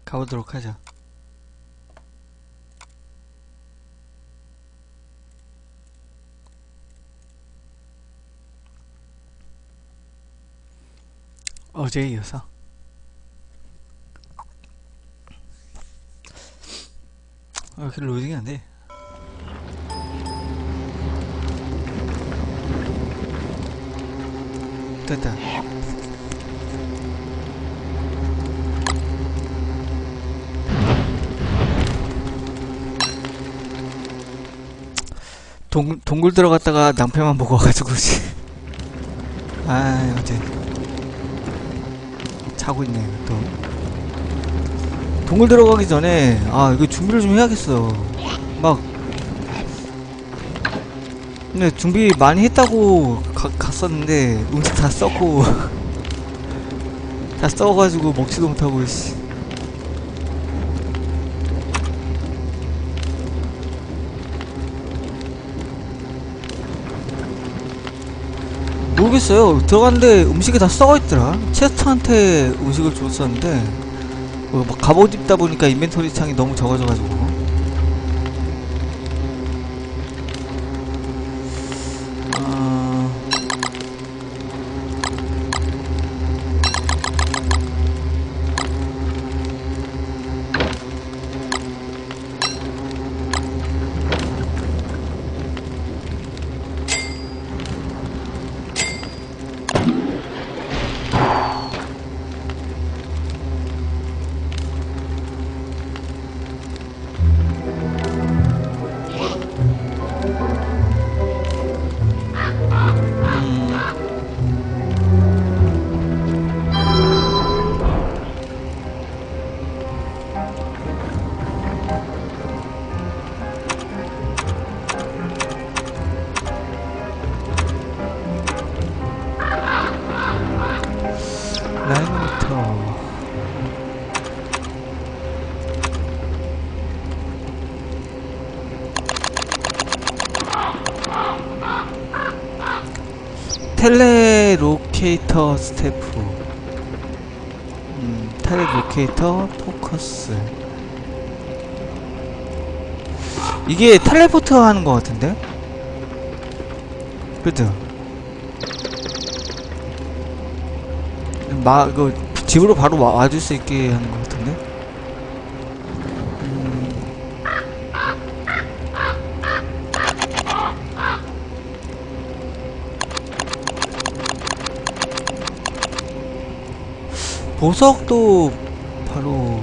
가보도록 하자. 어제에 이어서 이렇게 로딩이 안돼. 됐다. 동굴 들어갔다가 낭패만 보고 와가지고 아 어제 자고 있네. 또 동굴 들어가기 전에 이거 준비를 좀 해야겠어. 막 근데 준비 많이 했다고 갔었는데 음식 다 썩고 다 썩어가지고 먹지도 못하고 씨. 모르겠어요. 들어갔는데 음식이 다 썩어있더라. 체스터한테 음식을 줬었는데 막 갑옷 입다 보니까 인벤토리 창이 너무 적어져가지고 라이노부터 텔레로케이터 스태프 텔레로케이터 포커스 이게 텔레포트 하는 것 같은데? 그죠? 집으로 바로 와줄 수 있게 하는 것 같은데? 보석도 바로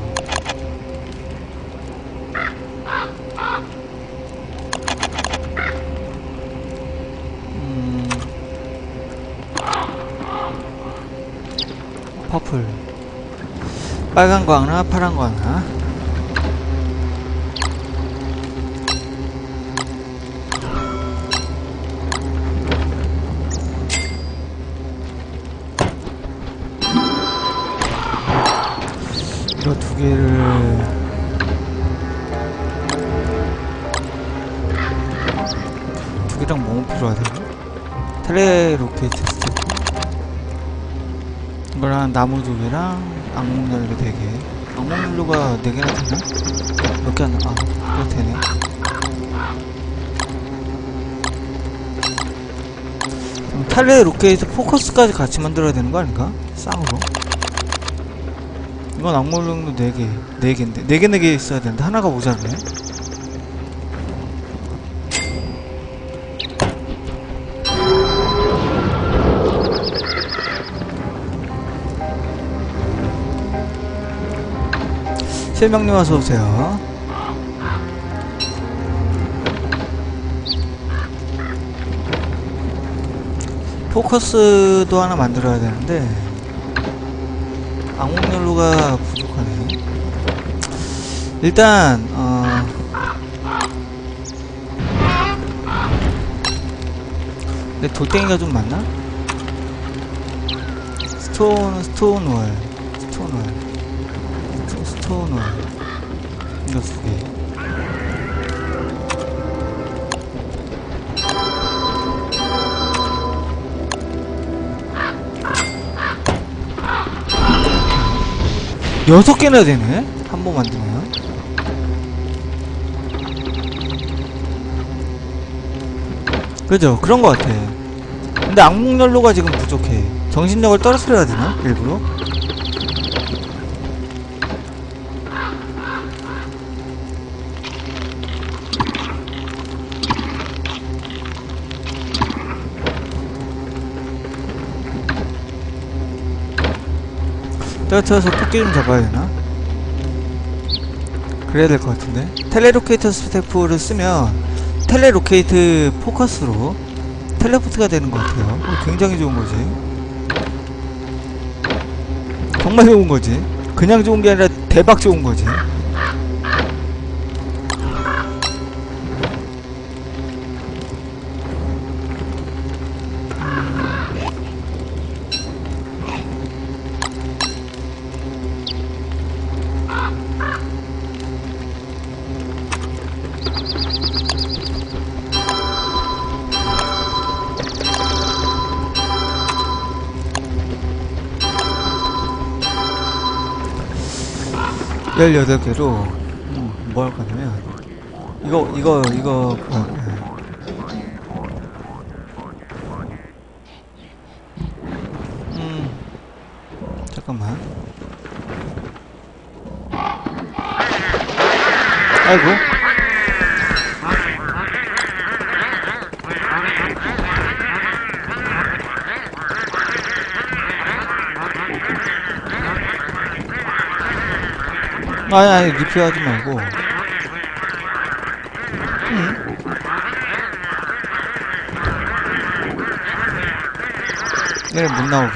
퍼플 빨간 거 하나 파란 거 하나 이거 두 개를 두 개랑 뭐 필요하대? 텔레로케이트 스태프 이거랑 나무 두 개랑 악몽연료 4개 악몽연료가 4개나 되나? 몇 개 하나? 그거 되네. 텔레로케이트 포커스까지 같이 만들어야 되는 거 아닌가? 쌍으로 이건 악몽연료 4개 4개인데 4개 있어야 되는데 하나가 모자라네. 실명님 어서오세요. 포커스도 하나 만들어야 되는데 악몽연료가 부족하네. 일단 근데 돌덩이가 좀 많나? 스톤월 이거 2개 여섯 개나 되네? 한모 만들면. 그죠? 그런 거 같아. 근데 악몽연로가 지금 부족해. 정신력을 떨어뜨려야 되나? 일부러? 떨어뜨려서 토끼 좀 잡아야 되나? 그래야 될 것 같은데. 텔레로케이터 스태프를 쓰면 텔레로케이트 포커스로 텔레포트가 되는 것 같아요. 굉장히 좋은 거지. 정말 좋은 거지. 그냥 좋은 게 아니라 대박 좋은 거지. 열여덟 개로 뭐 할 거냐면 이거 잠깐만. 아이고. 아니 리필하지 말고. 얘네 못 나오게.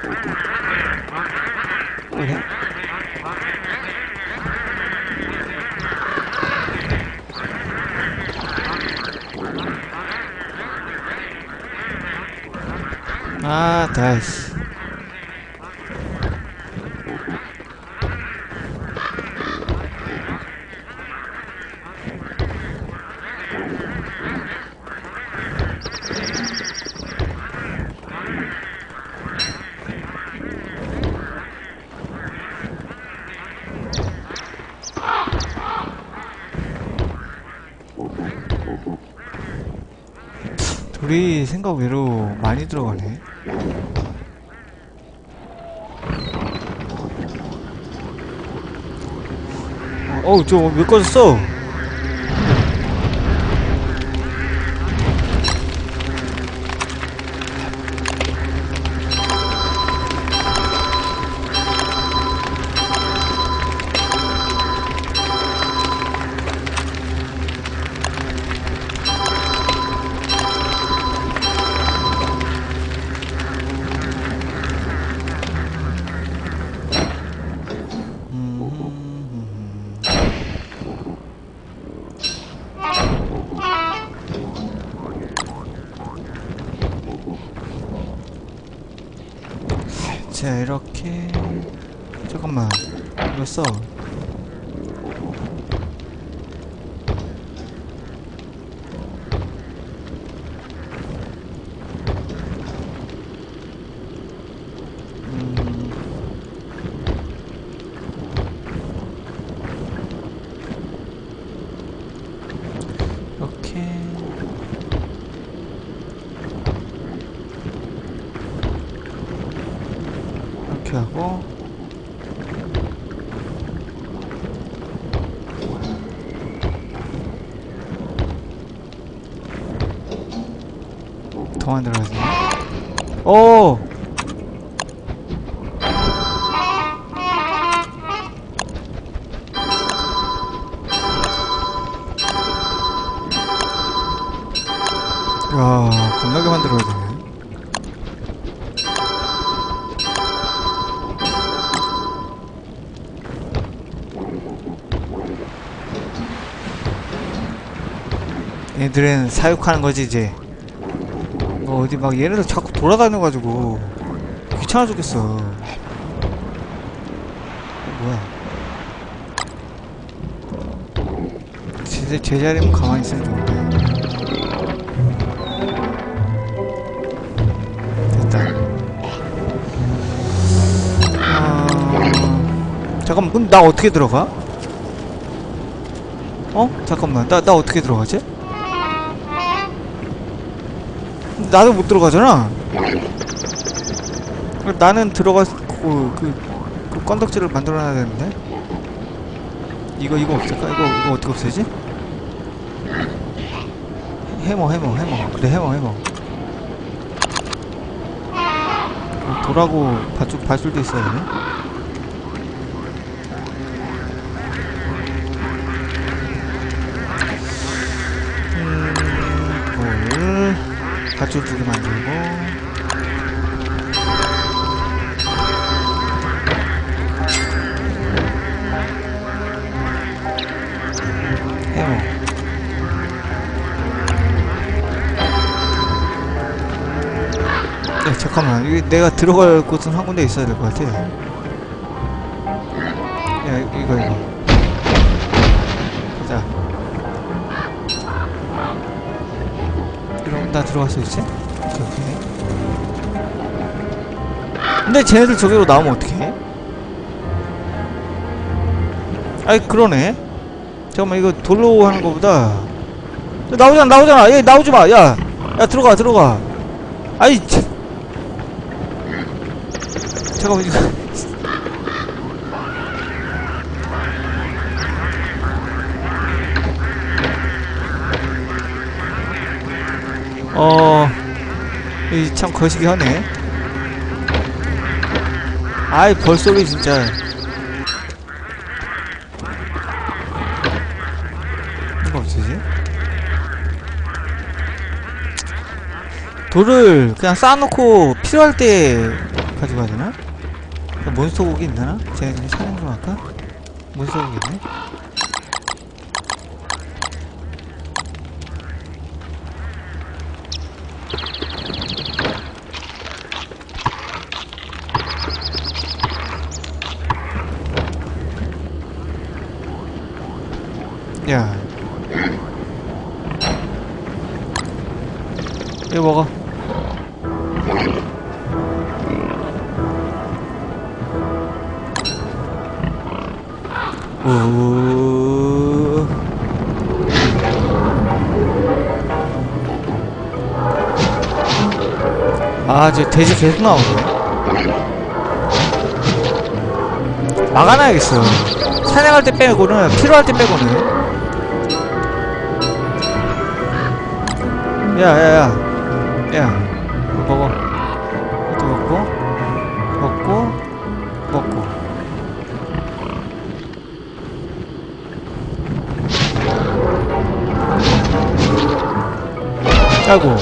그래? 아, 다이스. 우리 생각 외로 많이 들어가네. 어우, 저 왜 꺼졌어? 자, 이렇게. 잠깐만, 이거 써. 이렇게. 이렇게 하고. 더 만들어야지. 오! 야, 겁나게 만들어야 되네. 얘들은 사육하는 거지, 이제. 어디 막 얘네들 자꾸 돌아다녀가지고 귀찮아 죽겠어. 뭐야. 제자리면 가만히 있으면 좋은데. 됐다. 잠깐만, 그럼 나 어떻게 들어가? 어? 잠깐만, 나 어떻게 들어가지? 나도 못 들어가잖아. 나는 들어가고 그 건덕지를 만들어놔야 되는데. 이거 없을까? 이거 어떻게 없애지? 해머. 그래, 해머. 돌하고 밧줄도 있어야 되네. 돌 밧줄 2개 만들고. 해머. 야, 잠깐만. 이게 내가 들어갈 곳은 한 군데 있어야 될 것 같아. 야, 이거. 자. 그럼 나 들어갈 수 있지? 오케이. 근데 쟤네들 저기로 나오면 어떡해? 아이, 그러네. 잠깐만, 이거 돌로 하는 거보다. 나오잖아. 얘 나오지 마. 야, 들어가. 아이, 잠깐만, 이거. 이 참 거시기 하네. 아이, 벌써리 진짜. 이거 어쩌지? 돌을 그냥 쌓아놓고 필요할 때 가져가야 되나? 몬스터 고기 있나? 쟤네들이 사냥 좀 할까? 몬스터 고기 있네? 야, 이거 먹어. 오. 아, 저 돼지 계속 나오네. 막아놔야겠어. 사냥할 때 빼고는, 필요할 때 빼고는. 야, 먹어. 이것도 먹고. 아이고.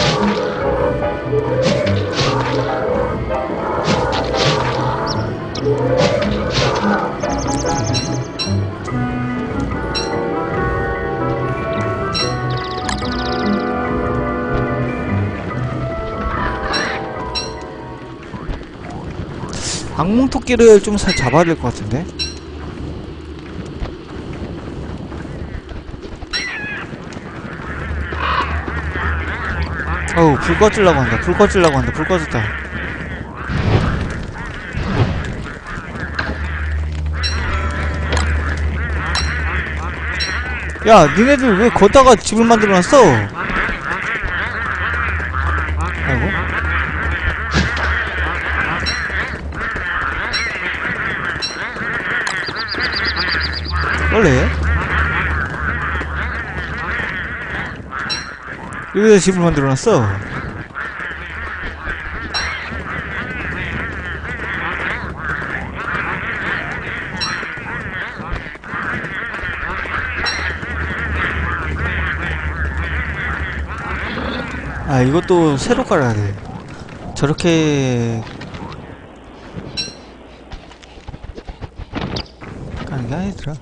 악몽토끼를 좀 잡아야 될 것 같은데? 어우, 불 꺼지려고 한다. 불 꺼졌다. 야, 니네들 왜 거기다가 집을 만들어놨어? 아이고. 원래 여기다 집을 만들어놨어. 아, 이것도 새로 깔아야 돼. 저렇게 까는 게 아니더라.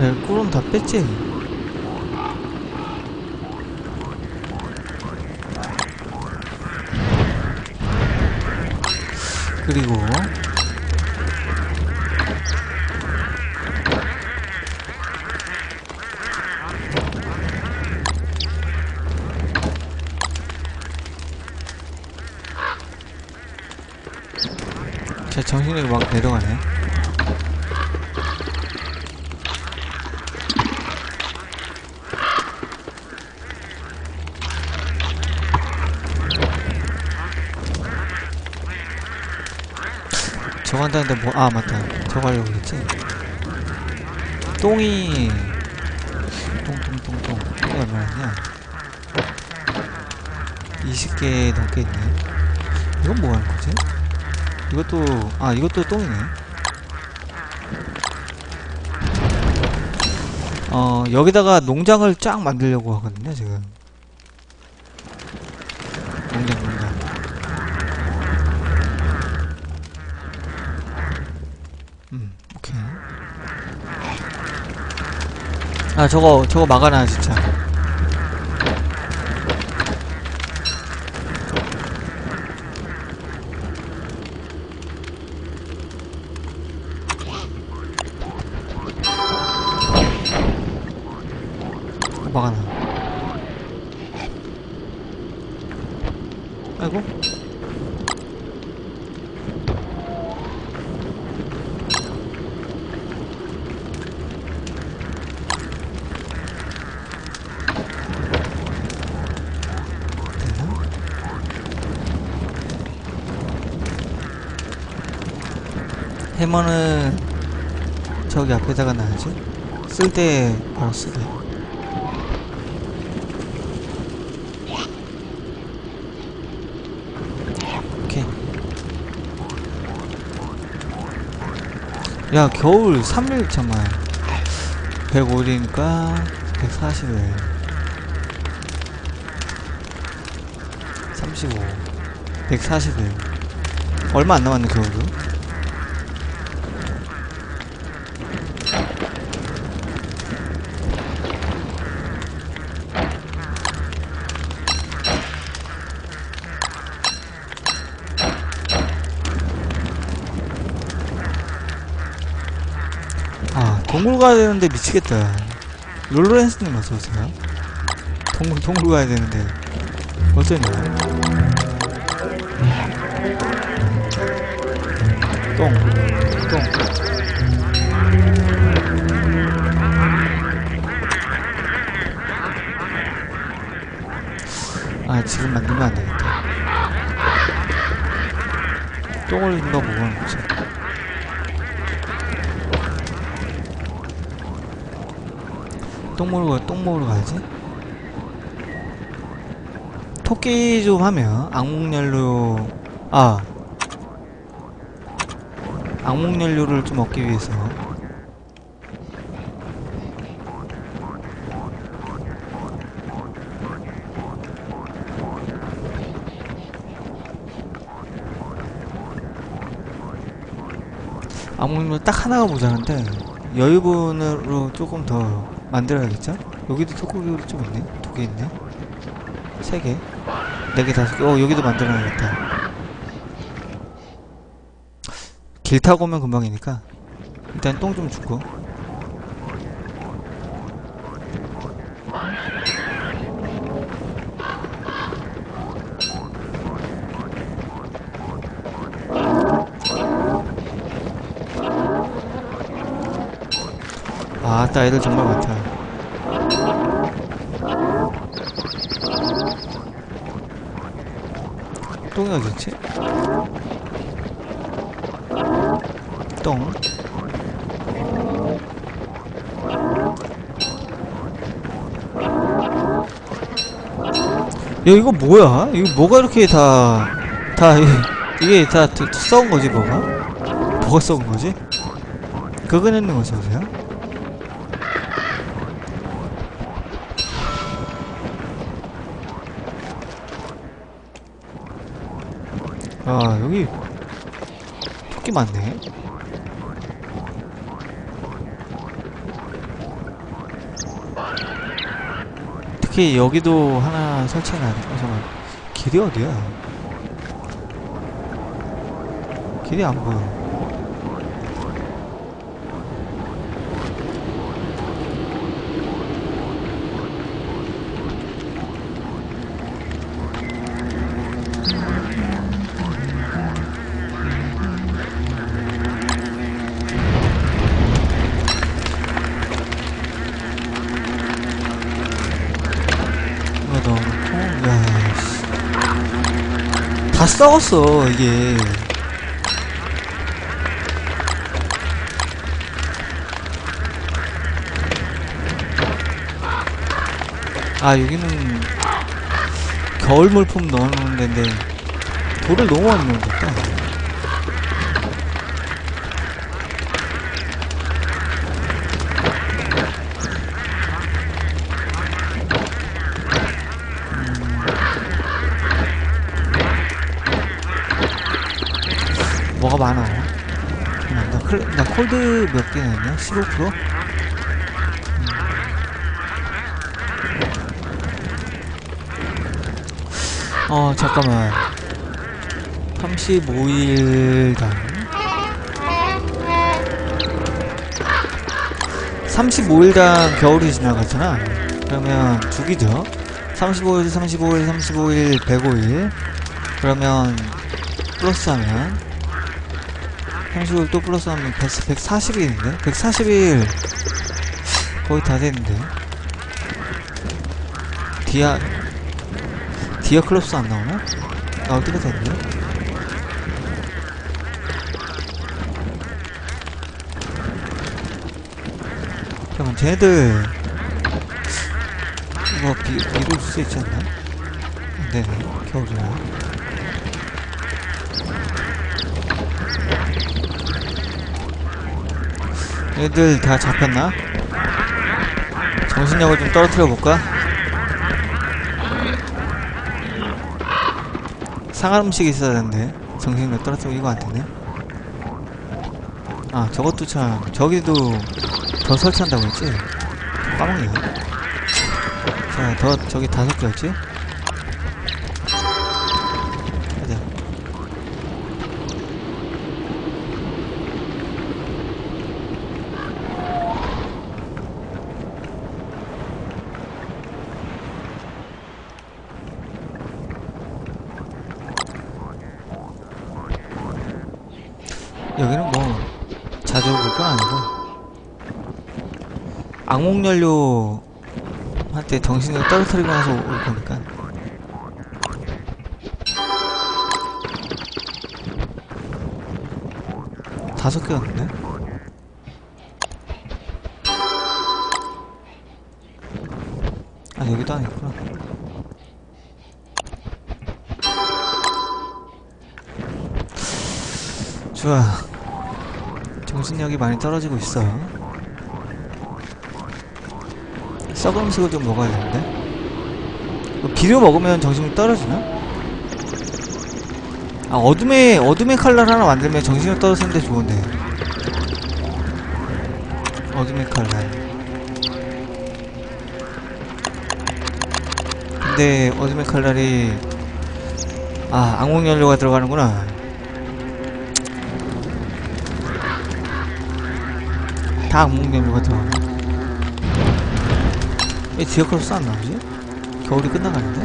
그래, 꿀은 다 뺐지? 그리고 제 정신력이 막 내려가네. 저거 한다는데 뭐, 아, 맞다. 저거 하려고 그랬지? 똥이, 똥이 얼마였냐? 20개 넘게 있네. 이건 뭐 하는 거지? 이것도, 아, 이것도 똥이네. 여기다가 농장을 쫙 만들려고 하거든요, 지금. 농장. 오케이. 아, 저거 막아놔, 진짜. 막아놔. 아이고. 해머는 저기 앞에다가 놔야지. 쓸 때 바로 쓰게. 오케이. 야, 겨울 3일 잠만. 105일이니까 140일 35 140일 얼마 안 남았네, 겨울도. 아, 동굴 가야 되는데 미치겠다. 롤로렌스님 어서오세요. 동굴 가야 되는데 어쩌냐. 똥. 아, 지금 만들면 안 되겠다. 똥을 누가 먹어놓은 거지. 똥 먹으러 가야지. 토끼 좀 하면 악몽연료를 좀 얻기 위해서 악몽연료 딱 하나가 모자란데 여유분으로 조금 더 만들어야겠죠? 여기도 토끼가 좀 있네? 2개 있네? 3개? 4개, 5개. 여기도 만들어야겠다. 길 타고 오면 금방이니까 일단 똥 좀 주고. 아따, 애들 정말 많다. 똥이 어딨지? 똥. 야, 이거 뭐야? 이거 뭐가 이렇게 이게 다 썩은 거지, 뭐가 썩은 거지? 그거 내는 거지, 보세요? 아, 여기 토끼 많네. 특히 여기도 하나 설치해놔야 돼. 잠깐만. 길이 어디야? 길이 안 보여. 다 썩었어 이게. 아 여기는 겨울 물품 넣어놓는 데인데 돌을 너무 많이 넣은 것 같다. 뭐가 많아. 나 콜드 몇 개 넣었냐? 15%? 잠깐만. 35일간 35일간 겨울이 지나갔잖아. 그러면 죽이죠. 35일 105일 105일. 그러면 플러스하면 35일 또 플러스하면 140일인데? 140일 거의 다 됐는데. 디아클롭스 안 나오나? 나올 때가 됐네. 잠깐만, 쟤네들 이거 비를 줄 수 있지 않나? 네네, 겨울이라. 얘들 다 잡혔나? 정신력을 좀 떨어뜨려 볼까? 상한 음식이 있어야 되는데 정신력 떨어뜨리고 이거 안 되네. 아 저것도 참. 저기도 더 설치한다고 했지? 까먹네. 자, 저기 5개였지? 가자. 여기는 뭐 자주 볼 건 아니고 악몽연료한테 정신을 떨어뜨리고 나서 올 거니까. 다섯 개였는데? 아 여기도 아니구나. 좋아. 정신력이 많이 떨어지고 있어. 썩은 음식을 좀 먹어야 되는데. 비료 먹으면 정신력이 떨어지나? 아 어둠의 칼날 하나 만들면 정신력 떨어지는데 좋은데. 어둠의 칼날. 근데 어둠의 칼날이 악몽연료가 들어가는구나. 다 악몽연료가 들어가네. 왜 디어클로스 안 나오지? 겨울이 끝나가는데?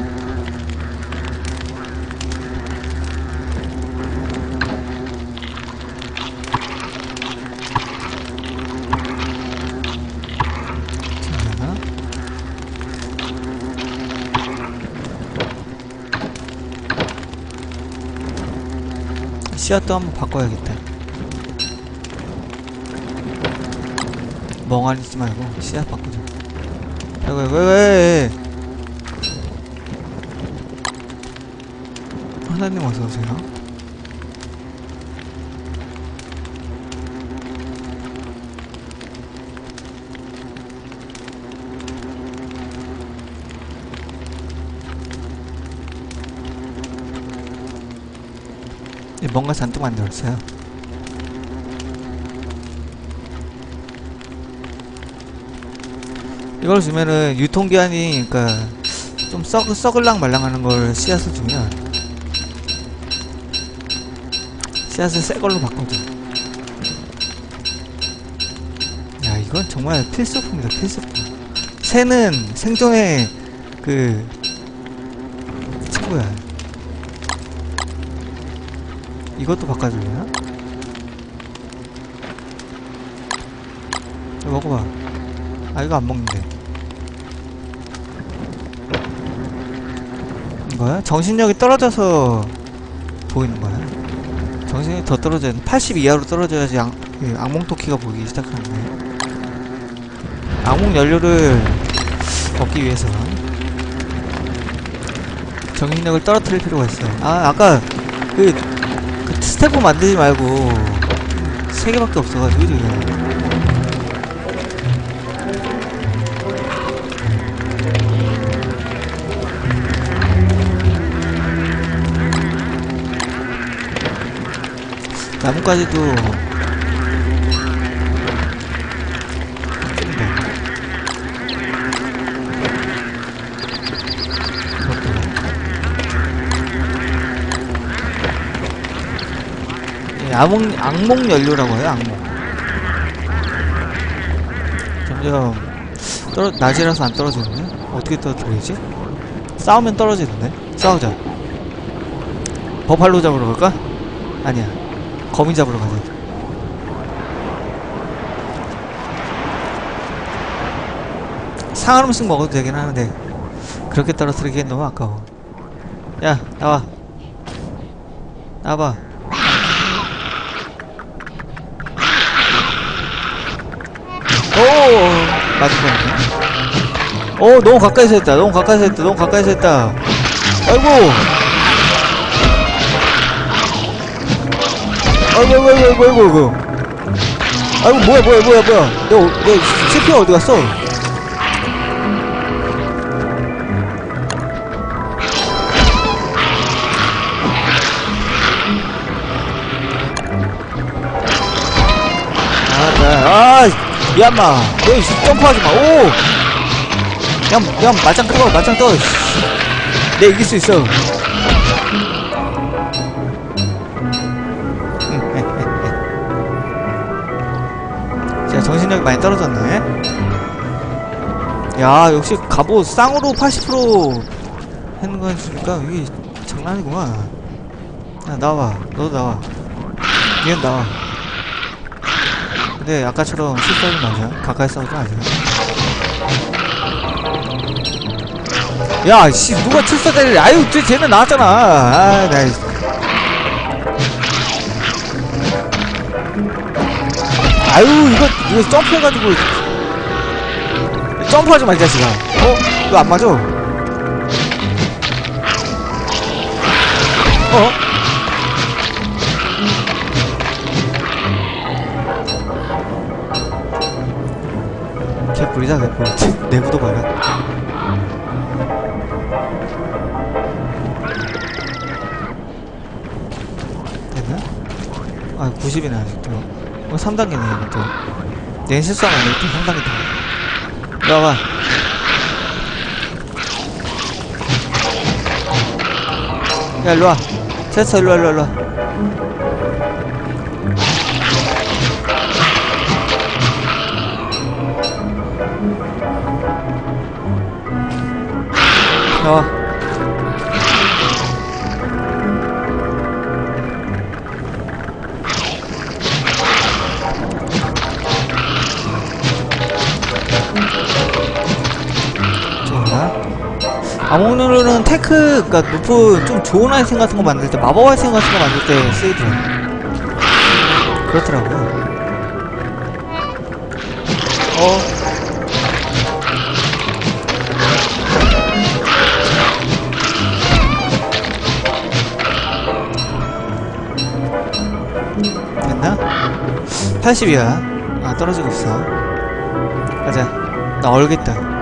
자, 씨앗도 한번 바꿔야겠다. 멍하니 있지 말고 씨앗 바꾸자. 왜? 하나님 어서오세요. 뭔가 잔뜩 만들었어요. 이걸 주면은 유통기한이 그니까 좀 썩을랑 말랑하는 걸 씨앗을 주면 씨앗을 새 걸로 바꿔줘. 야, 이건 정말 필수품이다, 필수품. 새는 생존의 그 친구야. 이것도 바꿔줄래나? 이거 먹어봐. 아, 이거 안 먹는데. 뭐야? 정신력이 떨어져서 보이는 거야? 정신력이 더 떨어져야 돼. 80 이하로 떨어져야지 악몽토끼가 보이기 시작하는 거야. 악몽 연료를 얻기 위해서 정신력을 떨어뜨릴 필요가 있어. 아, 아까 그 스태프 만들지 말고 3개밖에 없어가지고 지금. 나뭇가지도 악몽 연료라고 해요, 악몽. 점점 낮이라서 안 떨어지는데? 어떻게 떨어뜨리지? 싸우면 떨어지는데? 싸우자. 버팔로 잡으러 갈까? 아니야. 거미 잡으러 가자. 상한음식 먹어도 되긴 하는데 그렇게 떨어뜨리기엔 너무 아까워. 야, 나와. 나와봐. 오, 맞은 뻔했네. 오, 너무 가까이서 했다. 너무 가까이서 했다. 너무 가까이서 했다. 아이고. 아이고. 아이고, 뭐야. 내 CPU 어디 갔어? 야, 인마. 너 점프하지 마. 오! 그냥 맞짱 떠, 맞짱 떠. 내 이길 수 있어. 자, 정신력이 많이 떨어졌네. 야, 역시 갑옷 쌍으로 80% 했는 거 해주니까 이게 장난이구만. 야, 나와봐. 너도 나와. 니는 나와. 근데 아까처럼 실수하지 마세요. 가까이 싸우지 마세요. 야, 씨, 누가 출사 때리래. 아유, 쟤는 나왔잖아. 아, 나. 아유, 이거 점프해가지고. 점프하지 마, 이 자식아. 이거 안 맞아. 개뿔이다, 개뿔. 내부도 봐라. 됐나? 아, 90이네, 아직도. 3단계네, 이것도. 내 실수하면 이것도 3단계다. 이리 와봐. 야, 일로와. 됐어, 일로와. 암흑률은 테크, 그니까 높은 좀 좋은 아이템 같은 거 만들 때, 마법 아이템 같은 거 만들 때 쓰이더라고. 그렇더라고요. 됐나? 80이야. 아, 떨어지고 있어. 가자. 나 얼겠다.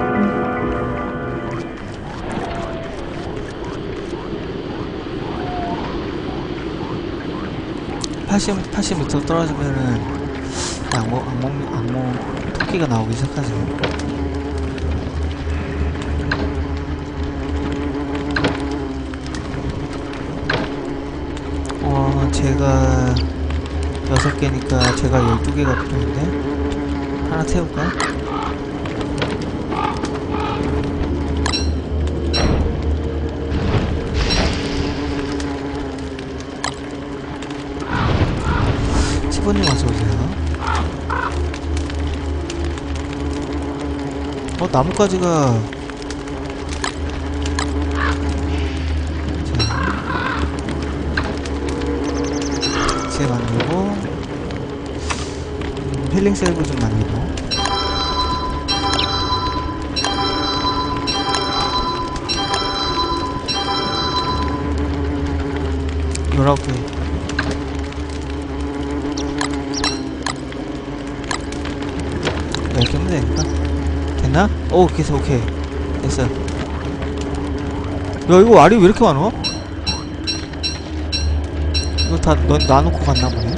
80m 떨어지면은 악몽 토끼가 나오기 시작하죠. 제가 6개니까 제가 12개가 필요한데 하나 태울까? 치보님 어서오세요. 나뭇가지가 제 만들고 힐링 셀브 좀 만들고 19개 이렇게 하면 되니까 됐나? 오 됐어. 오케이 됐어. 야 이거 알이 왜 이렇게 많어? 이거 다 놔놓고 갔나 보네.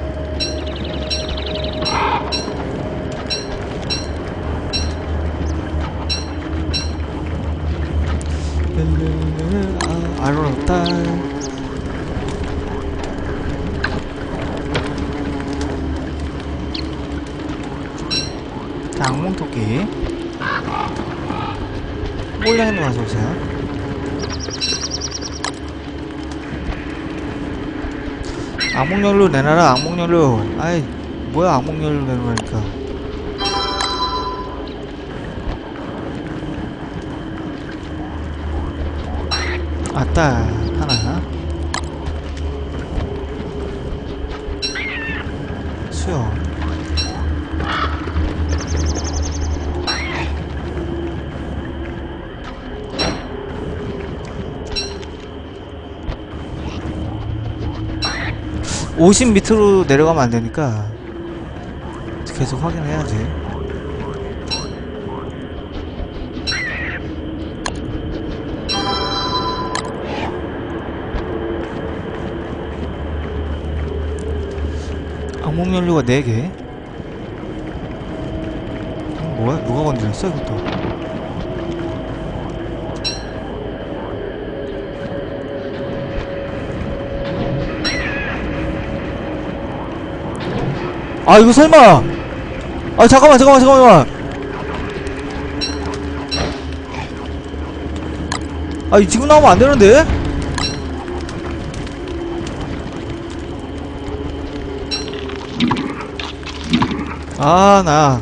알을 없다. 자, 악몽토끼 몰래는 와서오세요. 악몽연료 내놔라. 악몽연료. 아이 뭐야 악몽연료 내놓으니까. 아따 하나 수영 50 밑으로 내려가면 안되니까 계속 확인해야지. 악몽연료가 4개. 뭐야? 누가 건드렸어 이것도? 아 이거 설마! 아 잠깐만. 아 지금 나오면 안 되는데? 아 나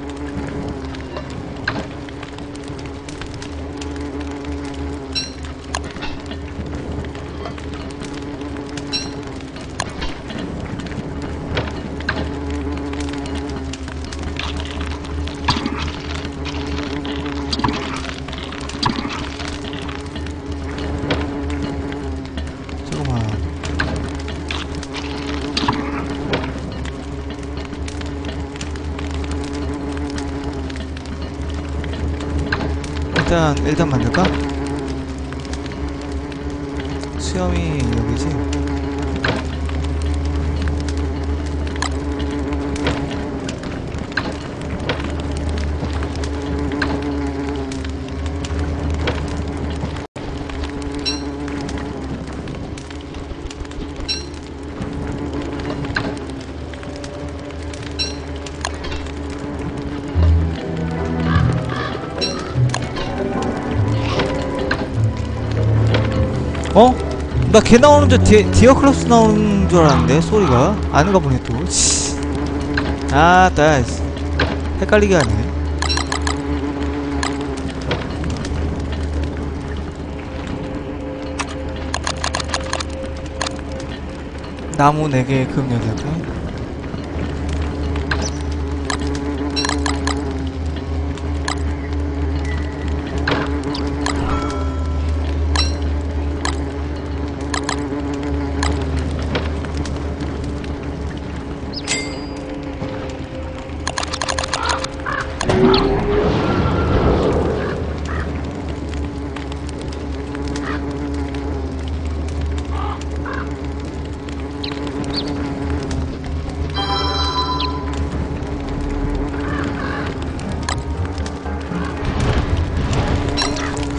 일단 만들까? 수염이 여기지? 어? 나 걔 나오는 줄 디어클럽스 나오는 줄 알았는데 소리가 아닌가 보네 또. 아, 나 헷갈리게 하네. 나무 4개, 금 8개.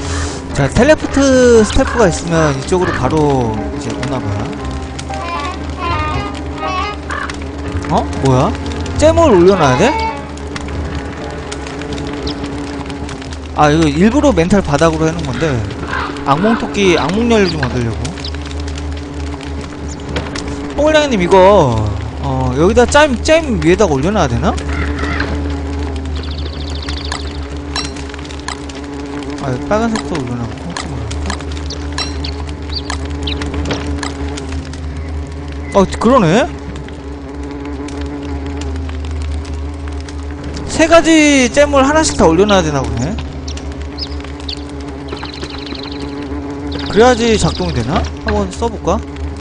자, 텔레포트 스태프가 있으면 이쪽으로 바로 이제 오나봐. 어? 뭐야? 잼을 올려놔야 돼? 아 이거 일부러 멘탈 바닥으로 해놓은 건데 악몽토끼 악몽열류 좀 얻으려고. 뽕울량님 이거 여기다 잼 위에다가 올려놔야 되나? 아 빨간색도 올려놔고 그러네? 세 가지 잼을 하나씩 다 올려놔야 되나 보네. 그래야지 작동이 되나? 한번 써볼까?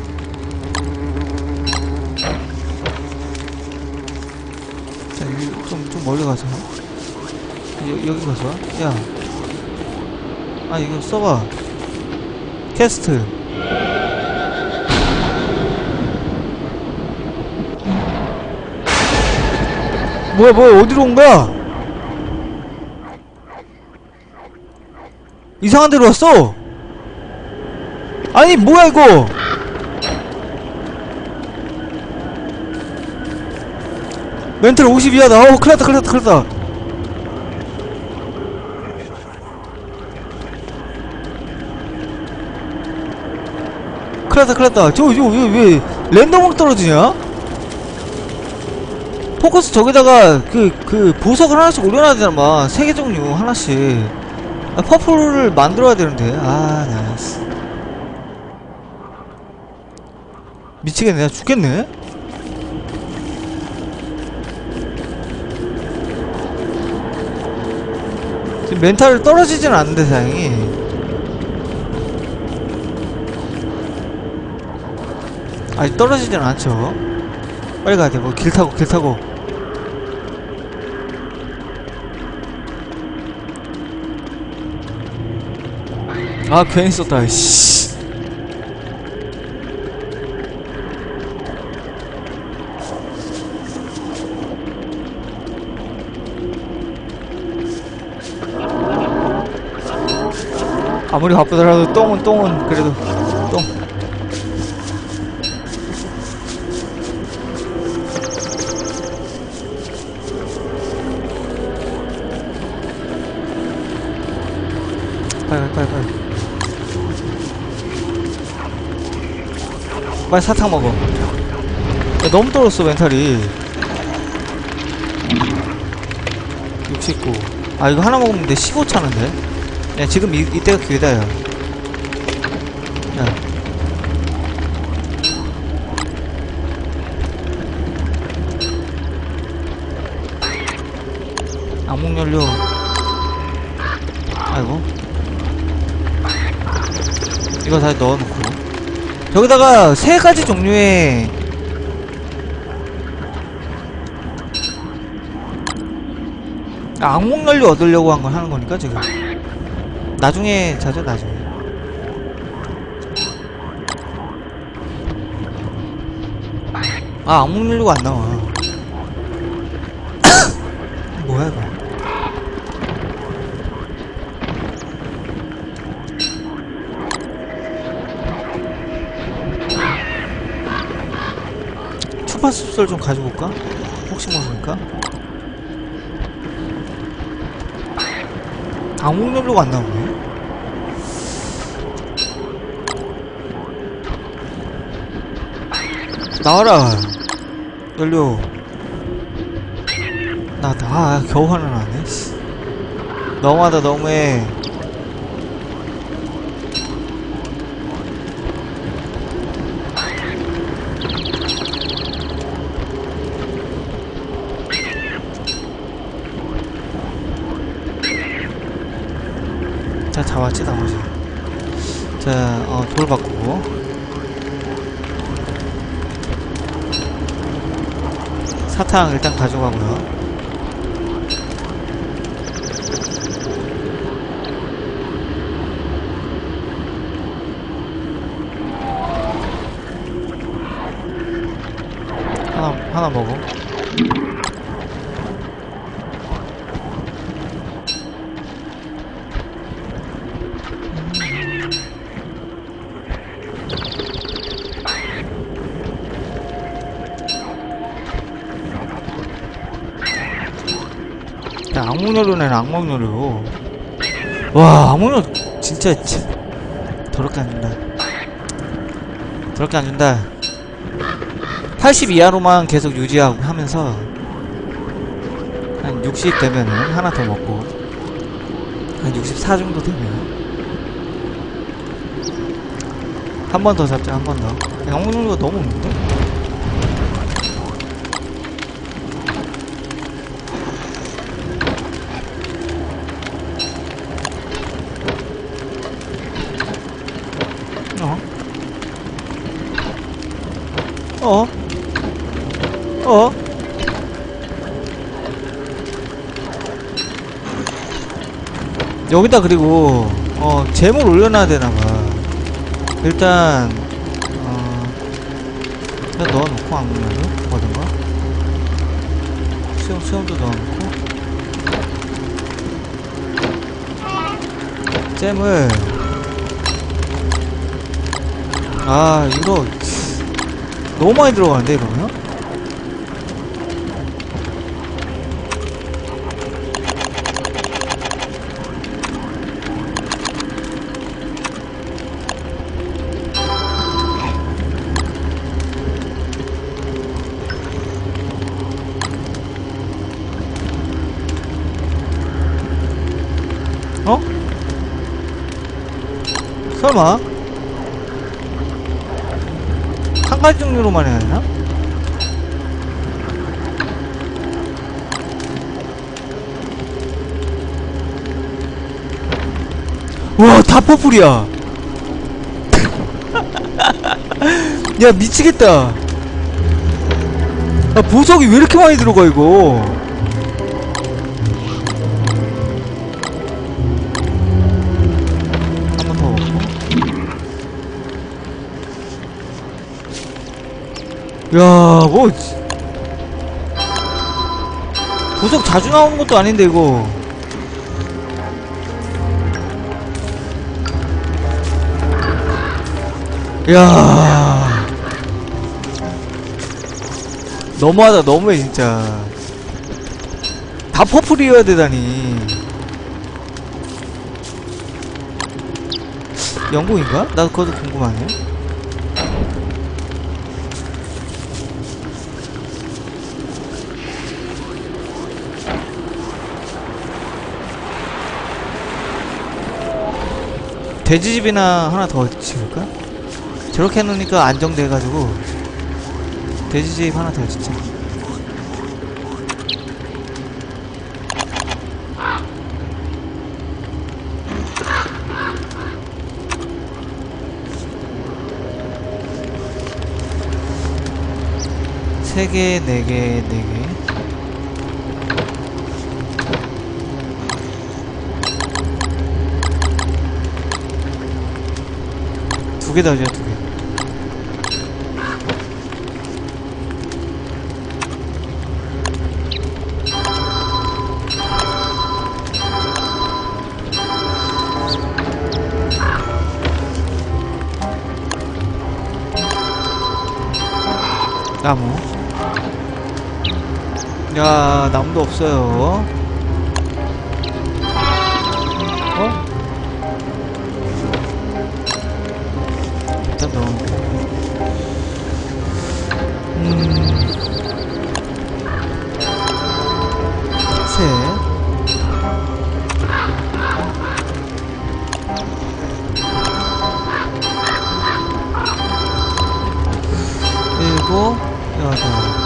자, 좀 멀리 가서. 여기 가서. 야. 아, 이거 써봐. 캐스트. 뭐야, 어디로 온 거야? 이상한 데로 왔어! 아니, 뭐야, 이거! 멘탈 52야다. 큰일났다. 큰일났다. 왜, 랜덤으로 떨어지냐? 포커스 저기다가, 보석을 하나씩 올려놔야 되나, 봐. 3개 종류, 하나씩. 아, 퍼플을 만들어야 되는데. 아, 나이스. 미치겠네. 나 죽겠네. 지금 멘탈 떨어지진 않는데, 다행히. 아직 떨어지진 않죠. 빨리 가야 돼. 뭐, 길 타고. 아, 괜히 썼다, 씨. 아무리 바쁘더라도 똥은 그래도 똥. 빨리 사탕 먹어. 야, 너무 떨었어 멘탈이. 69. 아 이거 하나 먹으면 내 15 차는데. 야 지금 이때가 기회다 야. 악몽연료. 아이고 이거 다시 넣어놓고 여기다가 3가지 종류의 악몽연료 얻으려고 하는 거니까 지금 나중에 자죠 나중에. 아 악몽연료가 안 나와. 뭐야 이거. 추파습설 좀 가지고 올까? 혹시 모르니까. 악몽연료가 안 나오네. 나와라 연료. 겨우 하나 나네. 너무하다 너무해. 자 잡았지 나머지. 자 돌 바꾸고 사탕 일단 가져가고요. 하나 먹어. 악몽연료네, 악몽연료. 와, 악몽연료 진짜 더럽게 안 준다. 더럽게 안 준다. 80 이하로만 계속 유지하고 하면서 한 60 되면은 하나 더 먹고, 한 64 정도 되면 한 번 더 잡자. 한 번 더. 악몽연료가 너무 없는데? 어? 어? 여기다 그리고 잼을 올려놔야 되나봐. 일단 일단 넣어놓고 악몽연료 어딘가? 수염도 넣어놓고 잼을 이거 너무 많이 들어가는데 이러면? 어? 설마? 한 가지 종류로만 해야 되나? 와, 다 퍼플이야. 야, 미치겠다. 보석이 왜 이렇게 많이 들어가, 이거. 한 번 더 먹고. 야, 뭐. 보석 자주 나오는 것도 아닌데, 이거. 야, 너무하다. 너무해 진짜. 다 퍼플이어야 되다니. 영국인가? 나도 그것도 궁금하네. 돼지집이나 하나 더 지을까? 저렇게 해놓으니까 안정돼가지고 돼지집 하나 더 짓자. 세 개, 네 개, 네 개. 두 개 더 하자, 두 개. 나무. 야, 나무도 없어요. 일단 넣어. 셋. 일곱, 여덟.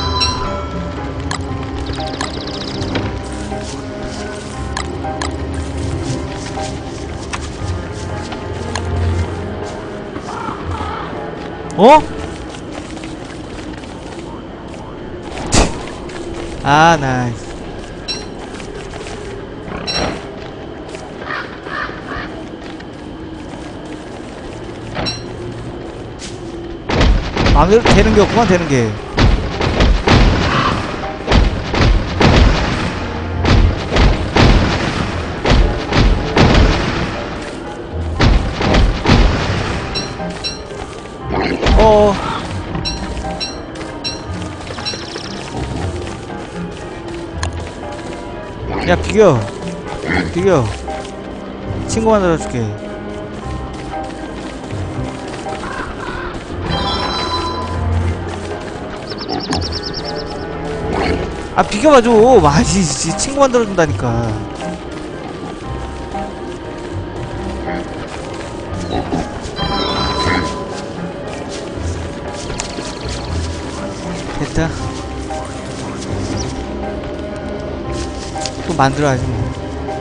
어? 아, 나이스. 마음대로 되는 게 없구만, 되는 게. 야, 비겨. 비겨. 친구 만들어줄게. 아, 비켜봐줘. 아니, 친구 만들어준다니까. 됐다. 또 만들어야지 뭐.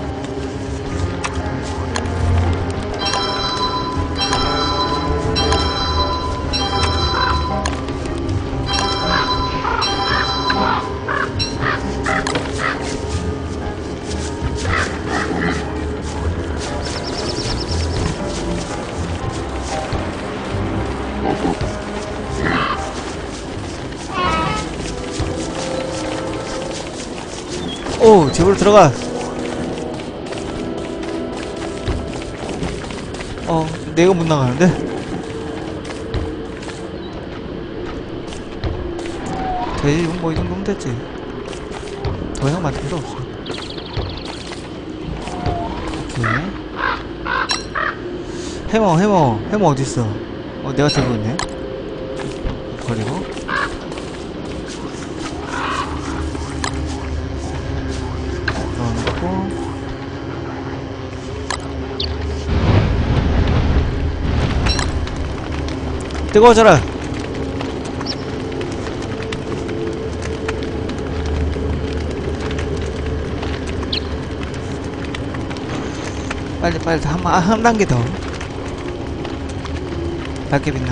오, 집으로 들어가. 내가 못 나가는데? 돼지 뭐 이 정도면 됐지. 더 이상 만들 필요 없어. 오케이. 해머 어딨어? 내가 들고 있네. 버리고. 넣어놓고. 뜨거워져라. 빨리 한 단계 더 밝게 빛나.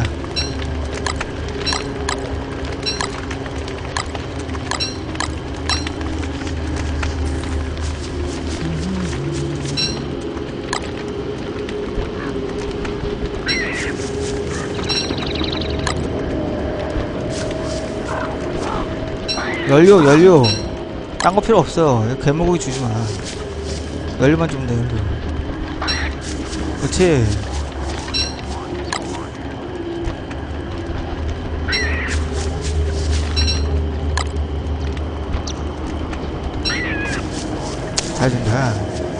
연료 딴 거 필요 없어. 괴물고기 주지마. 연료만 주면 돼. 연료. 그렇지. 잘 된다.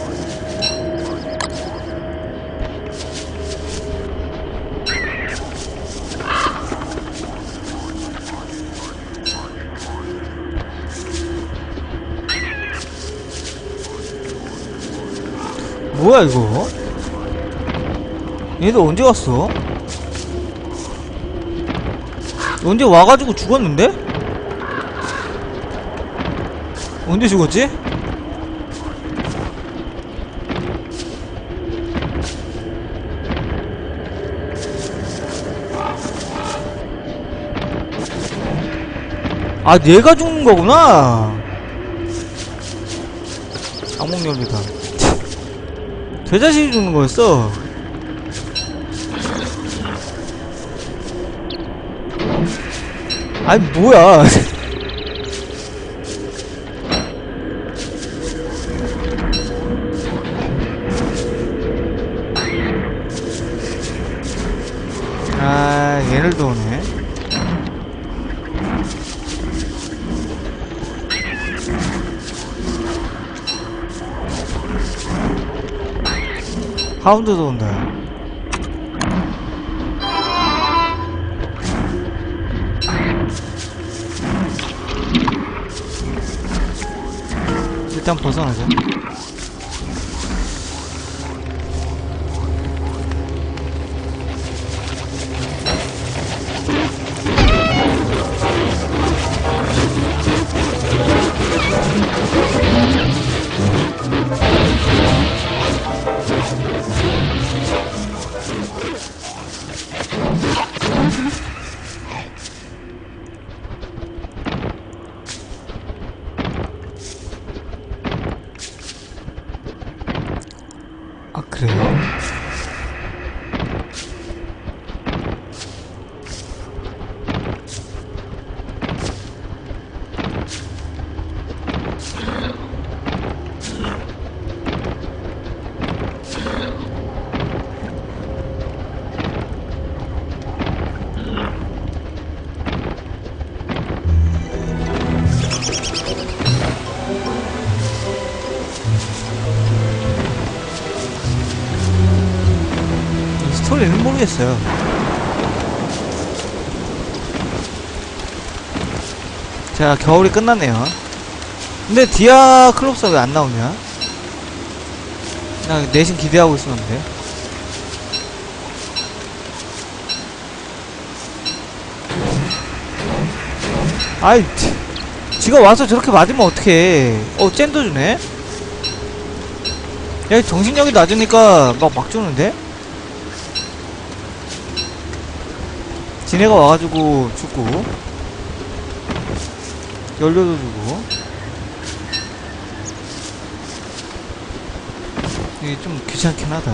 뭐야 이거? 얘들 언제 왔어? 언제 와가지고 죽었는데? 언제 죽었지? 아, 얘가 죽는 거구나. 악몽열리다. 돼자식이 죽는 거였어. 아니 뭐야. 아, 얘를 또 오네. 하운드도 온다. 일단 벗어나자. 모르겠어요. 자, 겨울이 끝났네요. 근데 디아 클롭스가 왜 안 나오냐? 나 내심 기대하고 있었는데. 아이, 지가 와서 저렇게 맞으면 어떡해. 잼도 주네? 야, 정신력이 낮으니까 막 주는데? 지네가 와가지고 죽고, 연료도 주고. 이게 좀 귀찮긴 하다.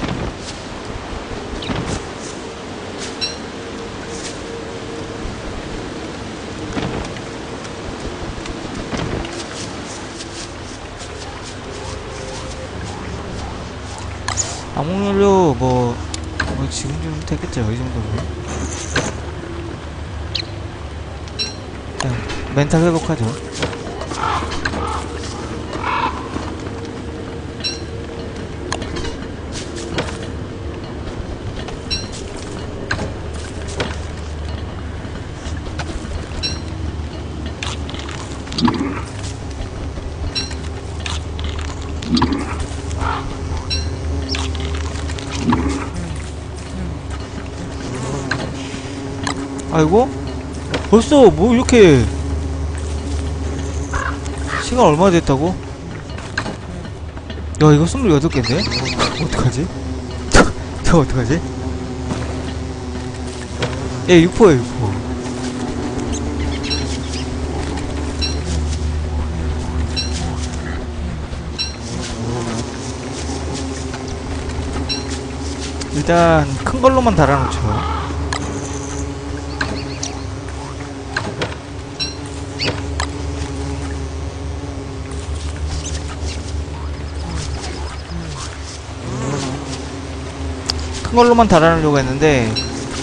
암흑연료 뭐 지금 좀 됐겠죠, 이 정도면. 그냥 멘탈 회복하죠. 아이고? 벌써 뭐 이렇게 시간 얼마 됐다고? 야, 이거 28개인데? 어떡하지? 저 어떡하지? 예, 6%에요, 6%. 일단 큰 걸로만 달아놓죠. 큰 걸로만 달아놓으려고 했는데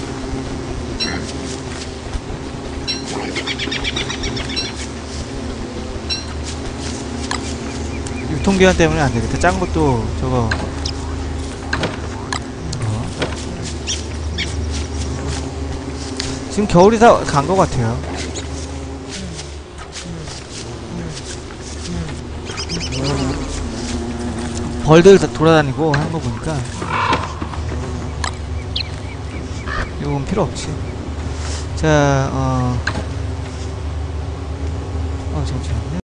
유통기한 때문에 안되겠다. 작은 것도 저거 지금 겨울이 다 간 것 같아요. 벌들 다 돌아다니고 하는 거 보니까 이건 필요 없지. 자, 잠시만요.